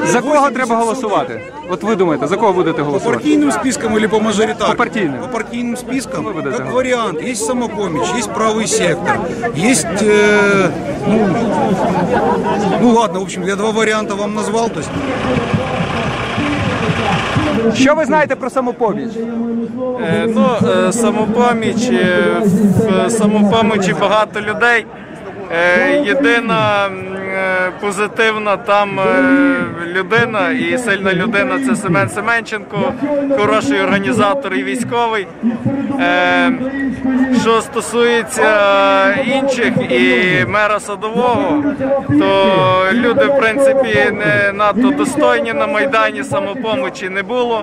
За кого треба голосувати? От ви думаєте, за кого будете По голосувати? партийным спискам или по мажоритарным? По партийным. По партийным спискам, Вы будете как голосовать? вариант. Есть самопомощь, есть правый сектор, есть, ну ладно, в общем, я два варианта вам назвал, то есть... Що ви знаєте про самопоміч? Самопоміч, в самопомочі багато людей. Єдина позитивна там людина і сильна людина – це Семен Семенченко, хороший організатор і військовий. Що стосується інших і мера Садового, то люди, в принципі, не надто достойні на Майдані, самопомочі не було.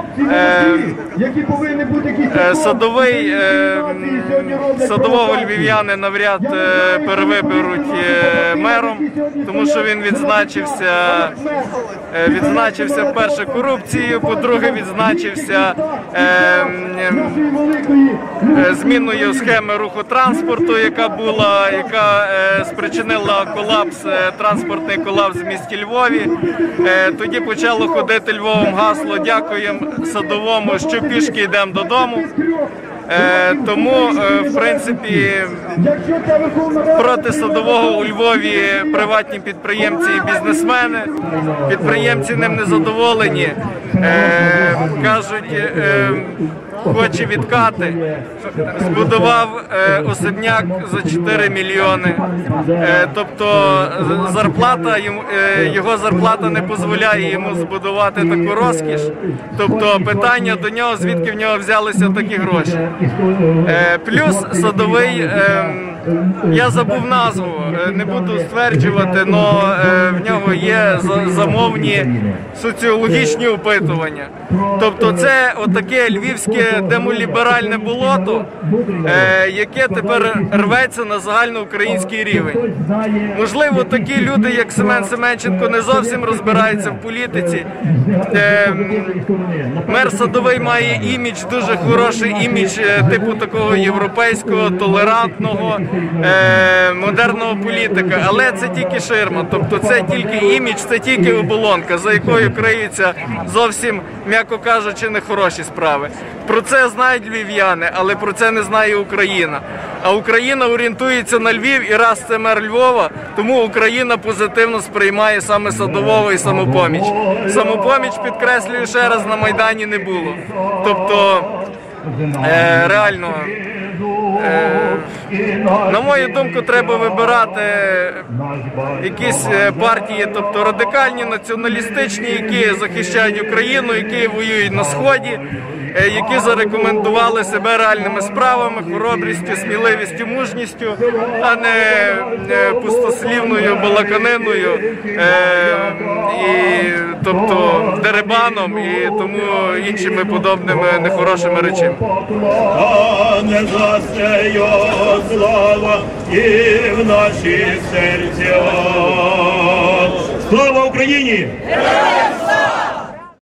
Садового львів'яни навряд перевиберуть мером, тому що він відзначився перше корупцією, по-друге відзначився зміною схеми руху транспорту, яка спричинила транспортний колапс в місті Львові. Тоді почало ходити Львовом гасло «Дякуємо Садовому, що пішки йдемо додому». Тому, в принципі, проти Садового у Львові приватні підприємці і бізнесмени. Підприємці ним не задоволені. Кажуть, хоче відкати. Збудував особняк за 4 мільйони. Тобто його зарплата не дозволяє йому збудувати таку розкіш. Тобто питання до нього, звідки в нього взялися такі гроші. Плюс Садовий, я забув назву, не буду стверджувати, але в нього є замовні соціологічні опитування. Тобто це отаке львівське демоліберальне болото, яке тепер рветься на загальноукраїнський рівень. Можливо, такі люди, як Семен Семенченко, не зовсім розбираються в політиці. Мер Садовий має імідж, дуже хороший імідж типу такого європейського, толерантного, модерного політика. Але це тільки ширма, тобто це тільки імідж, це тільки оболонка, за якою криються зовсім, м'яко кажучи, нехороші справи. Про це знають львів'яни, але про це не знає Україна. А Україна орієнтується на Львів, і раз це мер Львова, тому Україна позитивно сприймає саме Садового і самопоміч. Самопоміч, підкреслюю ще раз, на Майдані не було. Тобто, реально, на мою думку, треба вибирати якісь партії, тобто радикальні, націоналістичні, які захищають Україну, які воюють на Сході, які зарекомендували себе реальними справами, хоробрістю, сміливістю, мужністю, а не пустослівною балаканиною, тобто дерибаном і тому іншими подобними нехорошими речами. Слава і в наших серцях. Слава Україні!